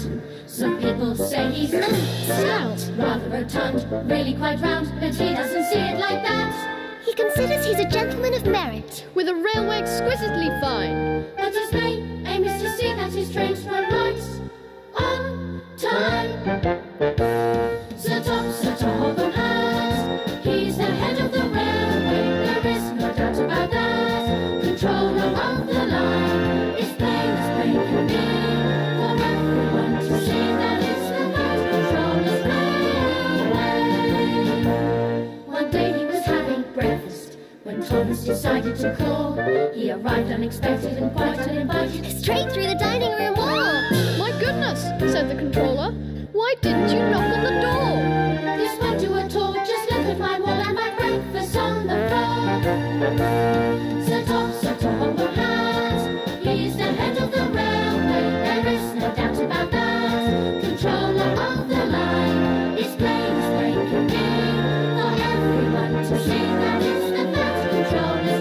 Some people say he's stout, rather rotund, really quite round, but he doesn't see it like that. He considers he's a gentleman of merit, with a railway exquisitely fine. But his main aim is to see that his trains run right on time. Sir Topham Hatt, he's the head of the railway, there is no doubt about that. Controller of the line, it's plain as plain can be, for everyone to see that it's the Controller's Railway. One day he was having breakfast when Thomas decided to call. He arrived unexpected and quite uninvited, straight through the dining room wall. My goodness, said the controller. Why didn't you knock on the door? This won't do at all, just look at my wall and my breakfast on the floor. Sir Topham Hatt, he's the head of the railway, there is no doubt about that. Controller of the line, it's plain as plain can be, for everyone to see that it's the fat Controller's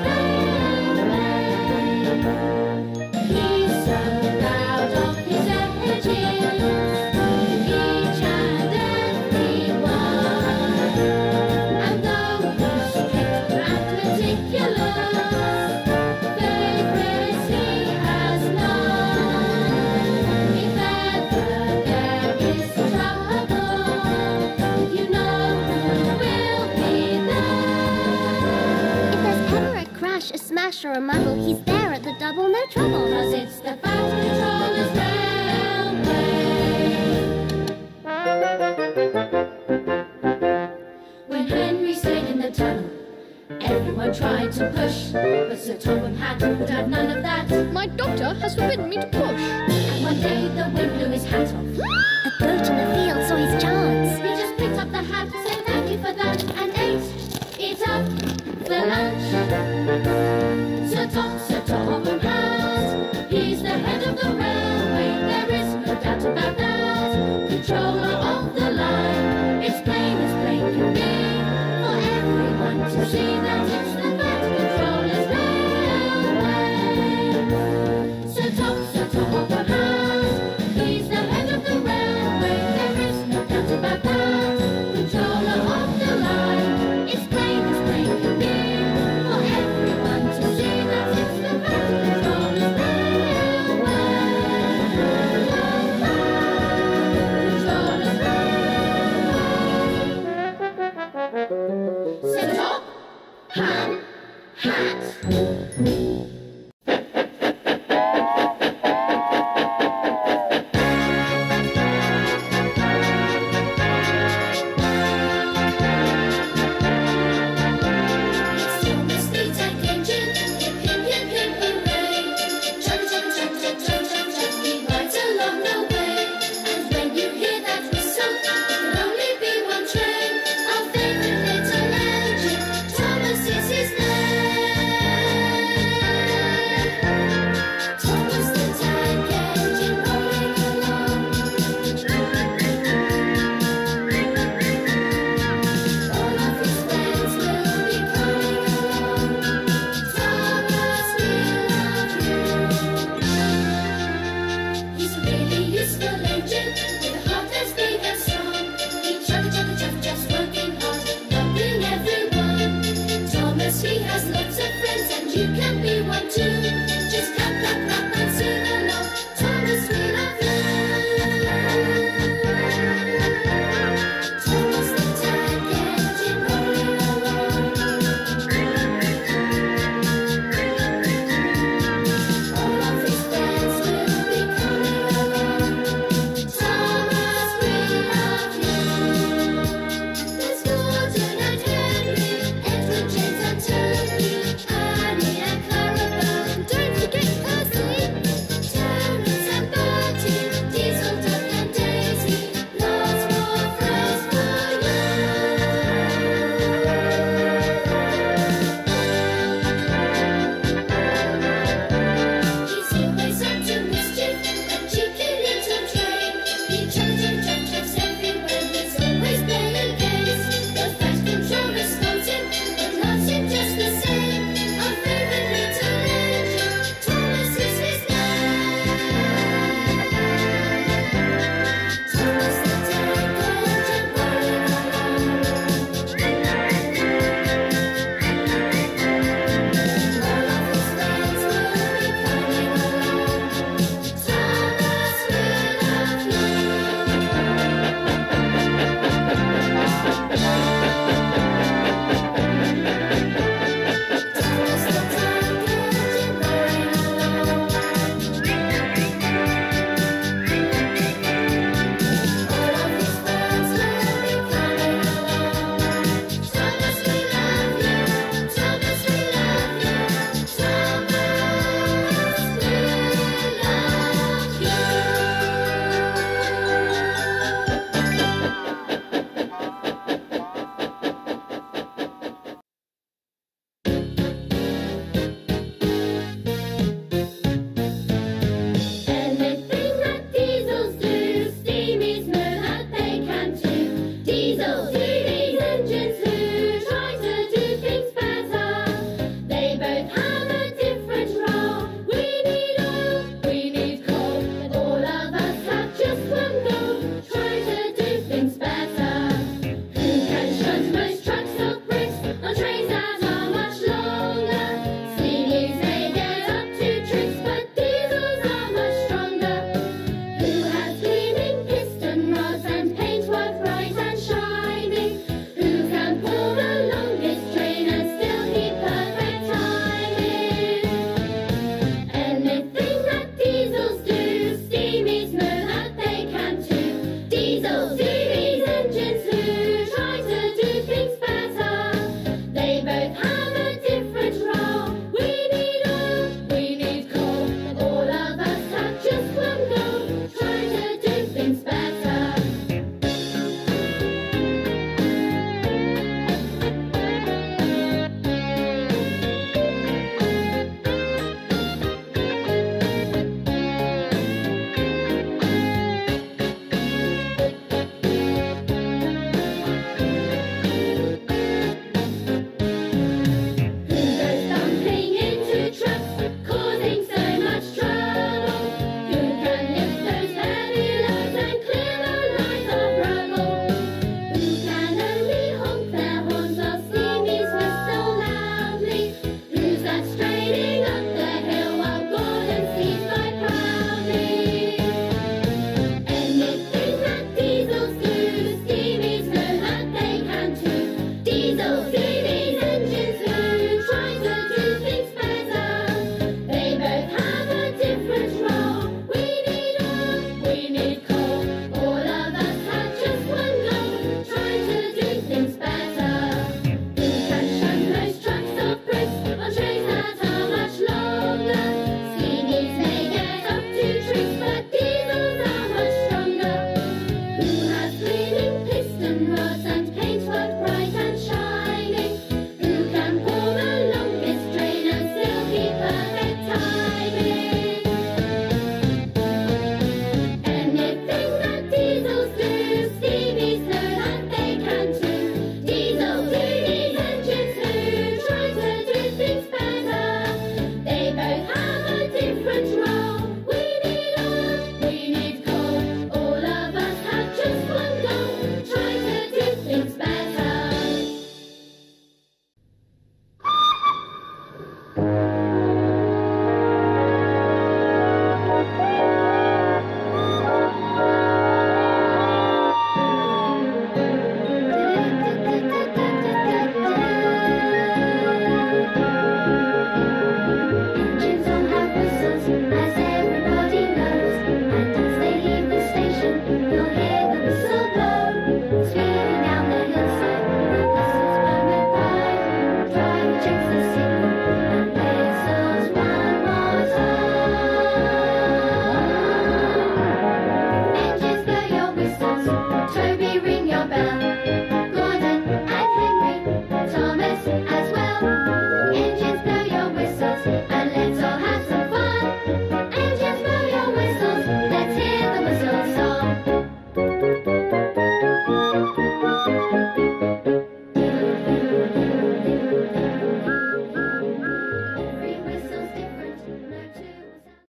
Railway. He's so proud of his edges, each and every one, and though he's strict and meticulous, favourites he has none. If ever there is trouble, you know who will be there. If there's ever a crash, a smash or a muddle, he's there at the double, no trouble. 'Cause it's the Fat Controller's Railway. When Henry stayed in the tunnel, everyone tried to push, but Sir Topham Hatt would have none of that. My doctor has forbidden me to push. And one day the wind blew his hat off. A goat in the field saw his chance. He just picked up the hat, said thank you for that, and ate it up for lunch. Sir Topham Hatt, he's the head of the railway, there is no doubt about that. Controller